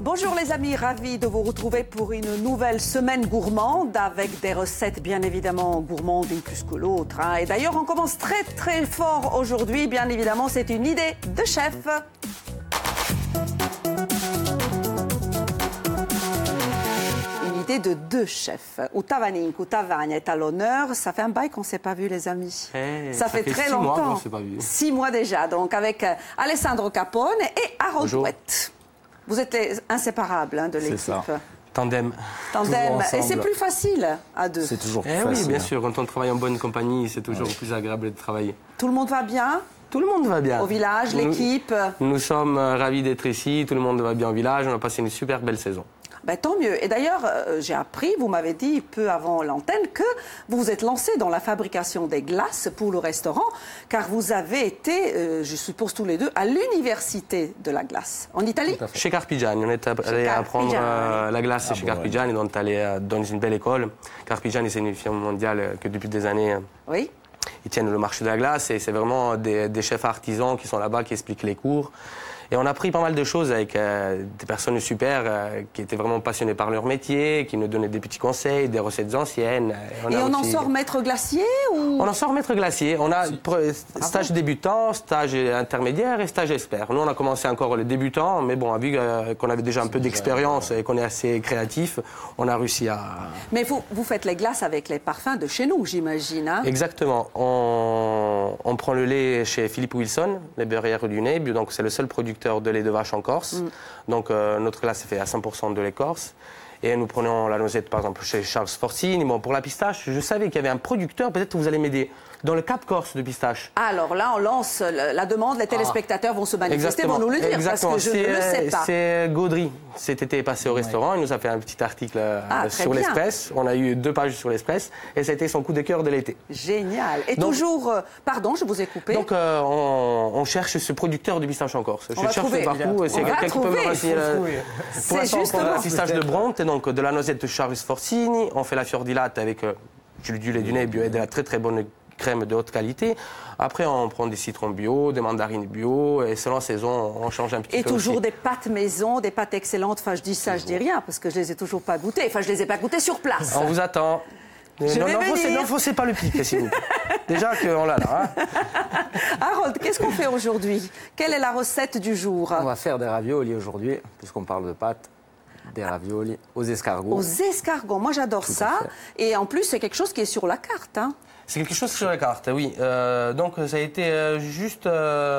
Bonjour les amis, ravi de vous retrouver pour une nouvelle semaine gourmande avec des recettes bien évidemment gourmandes une plus que l'autre. Et d'ailleurs on commence très fort aujourd'hui, bien évidemment c'est une idée de chef. Une idée de deux chefs. Utavaninko, Utavagna est à l'honneur. Ça fait un bail qu'on ne s'est pas vu les amis. Ça fait très 6 longtemps. mois qu'on ne s'est pas vu. 6 mois déjà, donc avec Alessandro Capone et Harold Douet. Vous êtes inséparables de l'équipe. C'est ça. Tandem. Tandem. Et c'est plus facile à deux. C'est toujours plus facile. Oui, bien sûr. Quand on travaille en bonne compagnie, c'est toujours plus agréable de travailler. Tout le monde va bien? Tout le monde va bien. Au village, l'équipe? Nous sommes ravis d'être ici. Tout le monde va bien au village. On a passé une super belle saison. Ben, tant mieux. Et d'ailleurs, j'ai appris, vous m'avez dit peu avant l'antenne, que vous vous êtes lancé dans la fabrication des glaces pour le restaurant, car vous avez été, je suppose tous les deux, à l'université de la glace, en Italie? Chez Carpigiani. On est allé apprendre la glace chez Carpigiani, donc allé dans une belle école. Carpigiani, c'est une firme mondiale que depuis des années... Oui. Ils tiennent le marché de la glace et c'est vraiment des chefs artisans qui sont là-bas, qui expliquent les cours. Et on a appris pas mal de choses avec des personnes super qui étaient vraiment passionnées par leur métier, qui nous donnaient des petits conseils, des recettes anciennes. Et on en sort maître glacier ou... On en sort maître glacier. On a stage débutant, stage intermédiaire et stage expert. Nous, on a commencé encore le débutant, mais bon, vu qu'on avait déjà un peu d'expérience et qu'on est assez créatif, on a réussi à... Mais vous faites les glaces avec les parfums de chez nous, j'imagine, hein? Exactement. On prend le lait chez Philippe Wilson, les beurrières du Nez, donc c'est le seul producteur de lait de vache en Corse. Donc notre glace est faite à 100% de lait corse. Et nous prenons la noisette par exemple chez Charles Forcini. Bon, pour la pistache, je savais qu'il y avait un producteur, peut-être que vous allez m'aider, dans le Cap Corse de pistache. Alors là, on lance la demande, les téléspectateurs vont se manifester, vont nous le dire, parce que je ne le sais pas. C'est Gaudry, cet été passé au restaurant, il nous a fait un petit article sur l'Express. On a eu 2 pages sur l'Express et ça a été son coup de cœur de l'été. Génial. Et donc, toujours, pardon, je vous ai coupé. Donc on cherche ce producteur de pistache en Corse. Je cherche partout, c'est quelqu'un qui peut me renseigner. Pour l'instant, on prend la pistache de Bronte, donc de la noisette de Charles Forcini. On fait la fiordilate avec du lait du nez bio et de la très bonne crème de haute qualité. Après, on prend des citrons bio, des mandarines bio, et selon saison, on change un petit peu. Et toujours aussi. des pâtes maison, des pâtes excellentes. Enfin, je dis ça, je dis rien, parce que je les ai toujours pas goûtées. Enfin, je les ai pas goûtées sur place. On vous attend. N'enfoncez pas le pic, s'il vous plaît. Déjà qu'on l'a là. Hein. Harold, qu'est-ce qu'on fait aujourd'hui? Quelle est la recette du jour? On va faire des raviolis aujourd'hui, puisqu'on parle de pâtes. Des raviolis aux escargots. Aux escargots, moi j'adore ça. Et en plus, c'est quelque chose qui est sur la carte. Hein. C'est quelque chose sur la carte, oui. Donc ça a été juste...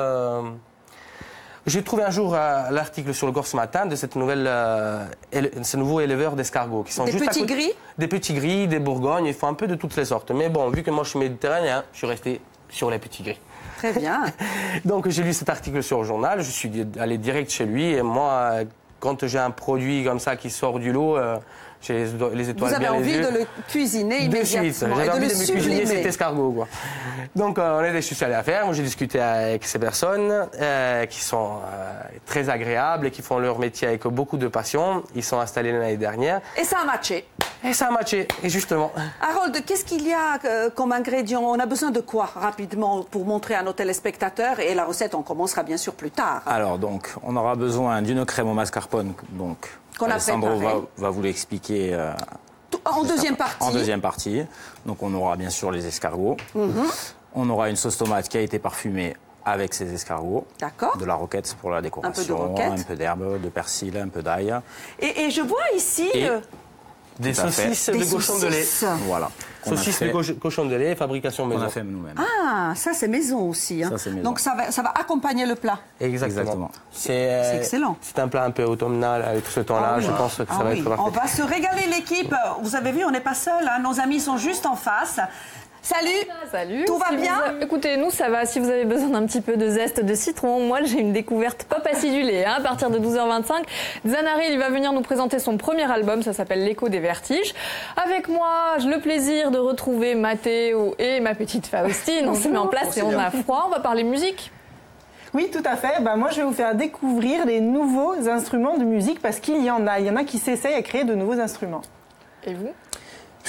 J'ai trouvé un jour l'article sur le Corse Matin de cette ce nouveau éleveur d'escargots. Qui sont des juste petits gris? Des petits gris, des bourgognes, ils font un peu de toutes les sortes. Mais bon, vu que moi je suis méditerranéen, je suis resté sur les petits gris. Très bien. Donc j'ai lu cet article sur le journal, je suis allé direct chez lui et moi... Quand j'ai un produit comme ça qui sort du lot, j'ai les étoiles bien les yeux. Vous avez envie de le cuisiner immédiatement J'avais et de envie le de me cuisiner cet sublimer. escargot, quoi. Donc je suis allé à faire. Moi, j'ai discuté avec ces personnes qui sont très agréables et qui font leur métier avec beaucoup de passion. Ils sont installés l'année dernière. Et ça a matché. Et ça a matché, et justement. Harold, qu'est-ce qu'il y a comme ingrédients? On a besoin de quoi, rapidement, pour montrer à nos téléspectateurs? Et la recette, on commencera bien sûr plus tard. Alors, donc, on aura besoin d'une crème au mascarpone. Donc, Alessandro va vous l'expliquer en deuxième partie. En deuxième partie. Donc, on aura bien sûr les escargots. On aura une sauce tomate qui a été parfumée avec ces escargots. D'accord. De la roquette pour la décoration. Un peu de roquette. Un peu d'herbe, de persil, un peu d'ail. Et je vois ici... Des saucisses de cochon de lait. Voilà. Saucisses de cochon de lait, fabrication maison. On a fait nous-mêmes. Ah, ça c'est maison aussi. Hein. Ça, maison. Donc ça va accompagner le plat. Exactement. C'est excellent. C'est un plat un peu automnal avec ce temps-là. Je pense que ça va être parfait. On va se régaler l'équipe. Vous avez vu, on n'est pas seul. Hein. Nos amis sont juste en face. Salut. Salut. Tout va bien? Écoutez, nous ça va. Si vous avez besoin d'un petit peu de zeste de citron, moi j'ai une découverte pop acidulée. Hein, à partir de 12h25, Zanaril il va venir nous présenter son premier album. Ça s'appelle L'écho des vertiges. Avec moi, j'ai le plaisir de retrouver Mathéo et ma petite Faustine. On se met en place et on a froid. On va parler musique. Oui, tout à fait. Moi, je vais vous faire découvrir les nouveaux instruments de musique parce qu'il y en a. Il y en a qui s'essayent à créer de nouveaux instruments. Et vous?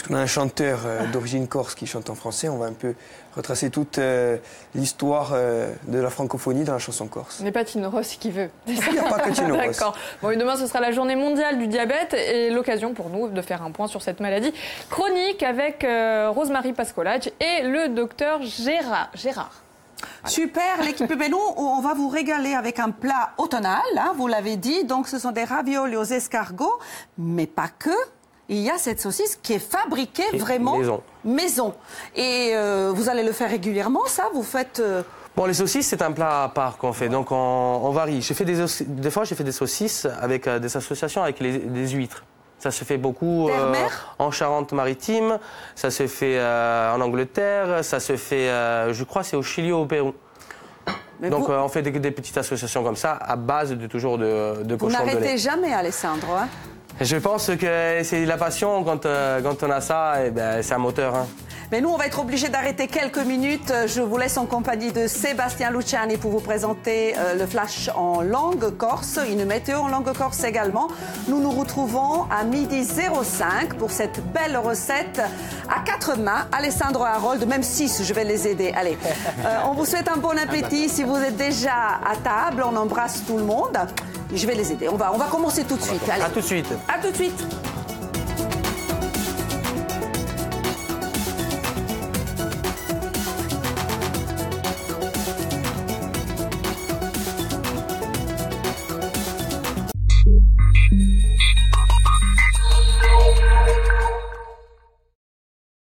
puisqu'on a un chanteur d'origine corse qui chante en français, on va un peu retracer toute l'histoire de la francophonie dans la chanson corse. Ce n'est pas Tino Rossi qui veut. Il n'y a pas que Tino Rossi. D'accord. Bon, et demain, ce sera la journée mondiale du diabète et l'occasion pour nous de faire un point sur cette maladie chronique avec Rosemary Pascolacci et le docteur Gérard. Super, l'équipe Bellon, on va vous régaler avec un plat automnal, hein, vous l'avez dit. Donc, ce sont des raviolis aux escargots, mais pas que. Il y a cette saucisse qui est fabriquée vraiment maison. Et vous allez le faire régulièrement, ça? Vous faites... Bon, les saucisses, c'est un plat à part qu'on fait. Donc, on varie. Des fois, j'ai fait des saucisses avec des associations avec des huîtres. Ça se fait beaucoup en Charente-Maritime, ça se fait en Angleterre, ça se fait, je crois, c'est au Chili ou au Pérou. Donc on fait des petites associations comme ça à base de toujours de cochon de lait. Vous n'arrêtez jamais, Alessandro, hein? Je pense que c'est la passion quand on a ça, et ben, c'est un moteur. Hein. Mais nous, on va être obligés d'arrêter quelques minutes. Je vous laisse en compagnie de Sébastien Luciani pour vous présenter le flash en langue corse, une météo en langue corse également. Nous nous retrouvons à 12h05 pour cette belle recette à 4 mains. Alessandro et Harold, même 6, je vais les aider. Allez, on vous souhaite un bon appétit. Si vous êtes déjà à table, on embrasse tout le monde. Je vais les aider. On va commencer tout de suite. Allez. À tout de suite. À tout de suite.